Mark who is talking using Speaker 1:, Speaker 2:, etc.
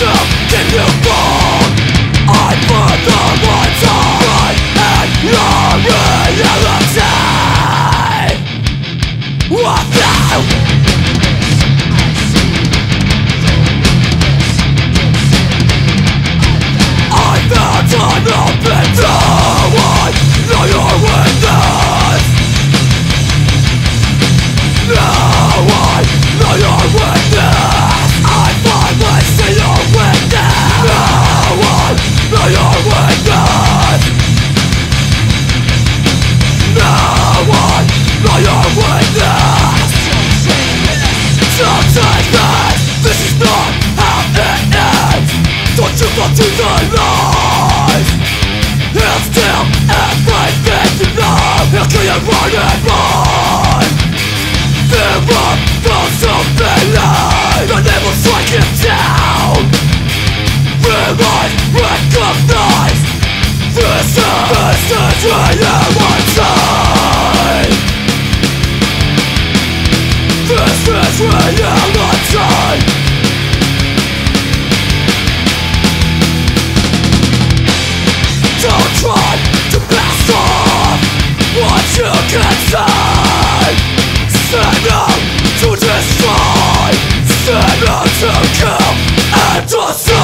Speaker 1: yourself, can you fall? I put the lights on and your reality. What now? I found an open door. Now you're witness. Now I know you're witness. I finally see your witness. Now I know you're witness. Now I know you're witness. Don't take this. This is not how it ends. Don't you fall to the lies. He'll steal everything you know. He'll kill your heart and mind. Fear of those who believe. The name will strike him down. Realize, recognize. This is reality. This is reality. Don't try to pass off what you can say. Set out to destroy, set out to kill and destroy.